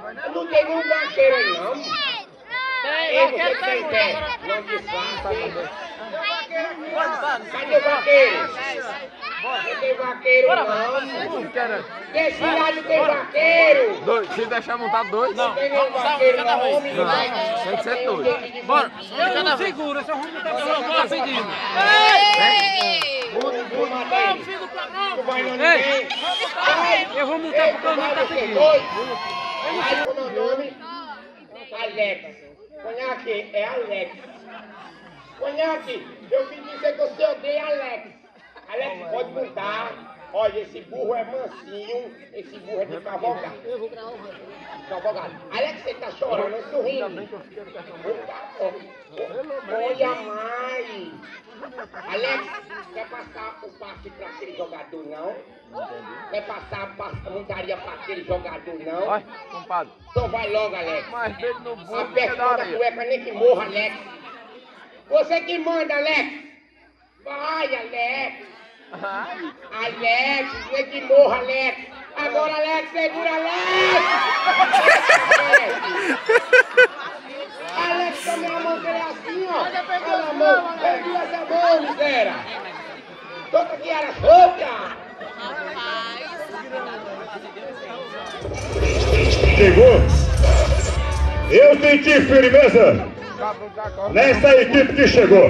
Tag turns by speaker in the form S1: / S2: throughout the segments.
S1: Não tem nenhum vaqueiro aí, não. Ei, você que tem pé, não disfarce. Cadê o vaqueiro? Não tem vaqueiro, não. Desse lado tem vaqueiro.
S2: Dois. Se deixar montar dois?
S1: Não tem nenhum vaqueiro, não. Homem, não.
S2: Tem que ser dois. Bora.
S3: Eu não seguro, esse rumo tá pedindo.
S1: Tu vai no ninguém.
S3: Eu vou montar porque eu não tá seguindo.
S1: Vai com o meu nome. Alex. Conhaque, é Alex. Conhaque, eu vim dizer que você odeia Alex. Alex, pode mudar. Olha, esse burro é mansinho, esse burro é de cavalgado. Cavalgado. Alex, você tá chorando, sorrindo. Olha mais. Alex, quer passar o passe para aquele jogador, não? Quer passar a montaria para aquele jogador, não?
S2: Vai, compadre.
S1: Então vai logo, Alex.
S2: Mas dele no burro.
S1: Aperta a cueca, nem que morra, Alex. Você que manda, Alex. Vai, Alex. Alex, nem que morra, Alex. Agora, Alex, segura, Alex. Alex, também a mão dele assim, ó. Olha a mão. Pegou essa mão, miséria. Toca que era solta.
S4: Chegou. Eu senti firmeza nessa equipe que chegou.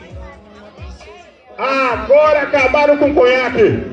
S4: Agora acabaram com o conhaque.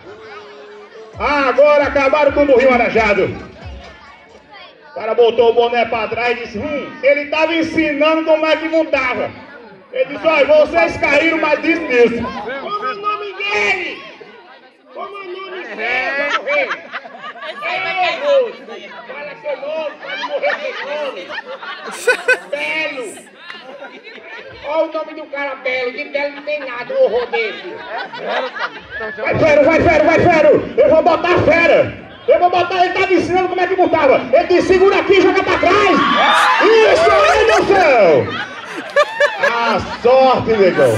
S4: Agora acabaram com o burrinho arajado. O cara botou o boné pra trás e disse, ele estava ensinando como é que montava. Ele disse, olha, vocês caíram, mas disse isso.
S1: Como é o nome dele? Como é o nome dele, meu rei? Ei, moço, fala seu nome, pode morrer sem nome. Belo. Olha o nome do cara Belo, de Belo não tem nada, um horror desse.
S4: Vai, Fero, eu vou botar fera. Eu vou botar, ele estava ensinando como é que montava. Ele disse, segura aqui e joga pra trás. Isso aí, meu céu. A sorte, negão.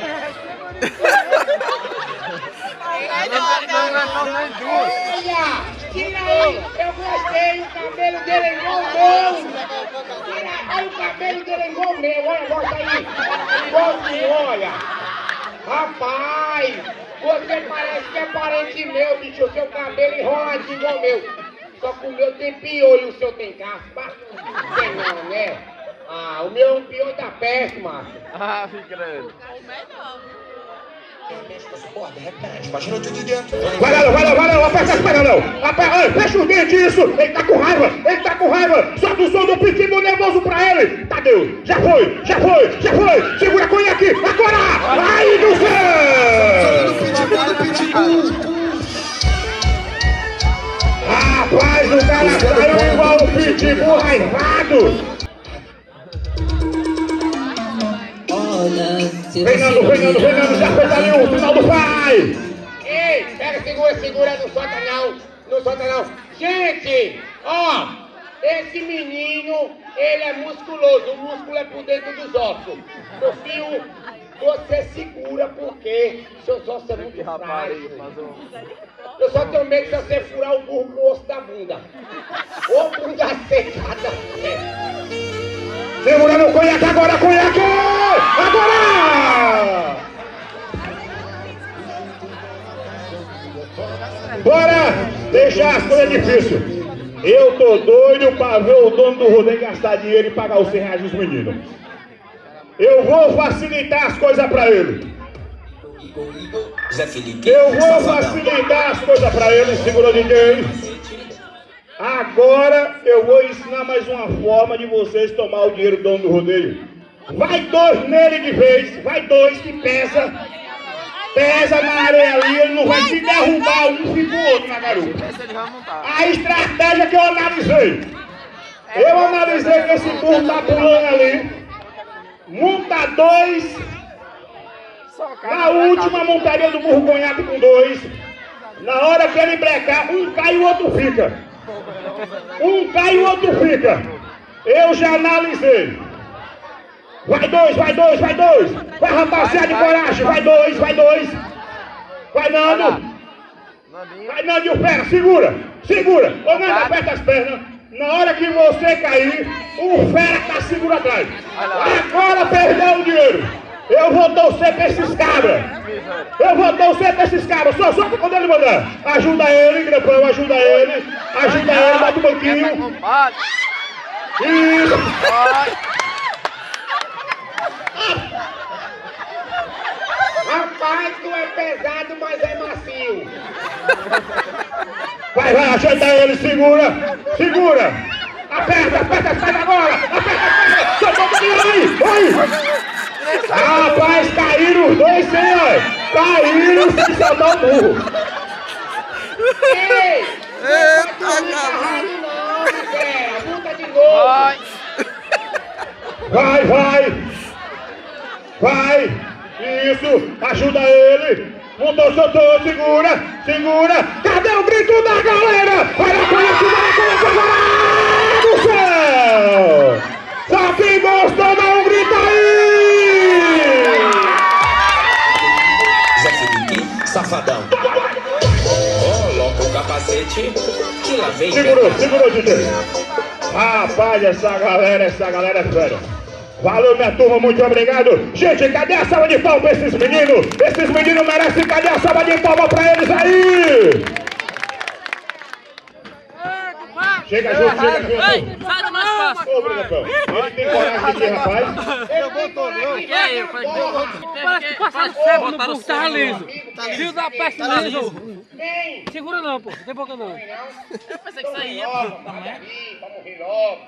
S1: Olha, tira aí, eu gostei, o cabelo dele é igual o meu. Olha o cabelo dele é igual o meu, olha, mostra aí. Igualzinho, olha. Rapaz, você parece que é parente meu, bicho, o seu cabelo enroladinho igual o meu. Só que o meu tem piolho e o seu tem caspa. Tem não, né? Ah, o meu é um piolho da peste, macho.
S2: Ah, fica grande.
S4: Vai lá, aperta as pernas não. Fecha os dentes, isso. Ele tá com raiva. Solta o som do pitbull nervoso pra ele. Tadeu, já foi. Segura a conha aqui, agora. Aí do céu. Rapaz, o cara saiu igual o pitbull raivado. Fernando, já fez ali o final do pai!
S1: Ei, pega, segura, não solta não. Gente, ó, esse menino, ele é musculoso, o músculo é por dentro dos ossos. Meu filho, você segura porque seus ossos são muito frágeis. Eu só tenho medo de você furar o burro com o osso da bunda. Ou bunda secada.
S4: Segurando o conhaque agora, Agora! Bora deixar as coisas difíceis. Eu tô doido pra ver o dono do rodeio gastar dinheiro e pagar os R$100 dos meninos. Eu vou facilitar as coisas pra ele. Eu vou facilitar as coisas pra ele, segura o DJ. Agora eu vou ensinar mais uma forma de vocês tomar o dinheiro do dono do rodeio. Vai dois nele de vez, vai dois que pesa na areia ali, ele não vai se derrubar um fica o outro na garupa. A estratégia que eu analisei que esse burro tá pulando ali, monta dois, na última montaria do burro conhaque com dois, na hora que ele brecar, um cai e o outro fica. Eu já analisei. Vai dois. Vai, rapaziada de coragem. Vai dois. Vai, Nando. Vai, Nando e o Fera. Segura. Ô, Nando, aperta as pernas. Na hora que você cair, o fera tá seguro atrás. Agora perdeu o dinheiro. Eu vou torcer pra esses cabras. Eu vou torcer pra esses cabras. Só quando ele mandar. Ajuda ele, Grapão, ajuda ele. Ajuda ele, bota o banquinho. Isso.
S1: Rapaz, tu é pesado, mas é macio.
S4: Vai, ajuda ele, segura. Aperta, sai agora. Aperta. Solta o banquinho aí. Rapaz, caíram os dois sem, ó. Caíram sem soltar o burro.
S1: Ei! Não Michel! Luta de novo!
S4: Vai! Isso! Ajuda ele! Montou, soltou, segura! Cadê o grito da galera? Olha do céu! Só quem gostou, dá um grito aí!
S5: Zé Felipe, safadão. Coloca o capacete que lá vem.
S4: Segurou, DJ. Rapaz, essa galera é fera. Valeu, minha turma, muito obrigado. Gente, cadê a salva de palmas pra esses meninos? Esses meninos merecem, cadê a salva de palmas pra eles aí? Chega junto.
S3: Ei, sai do nosso passo.
S4: Ô, Brunão, ele tem coragem aqui, rapaz?
S3: E aí, eu falei, parece que passaram sebo no burro, tava liso. Fio da peste liso. Segura não, pô, não tem boca não.
S1: Eu pensei que saía, pô. Vamos rir logo.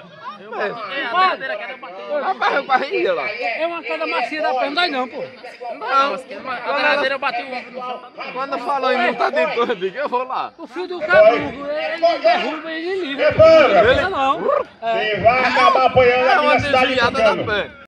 S2: Rapaz, eu barriga lá.
S3: É uma queda macia da perna, não dá não, pô.
S2: A derradeira eu bati o ombro no chão. Quando falou em montar de tudo, eu digo, eu vou lá.
S3: O fio do cabrugo, ele derruba e ele livra.
S4: Repara,
S3: Não, não.
S4: você vai acabar apanhando aqui na cidade de
S2: desviada da
S4: Tucano.
S2: pé.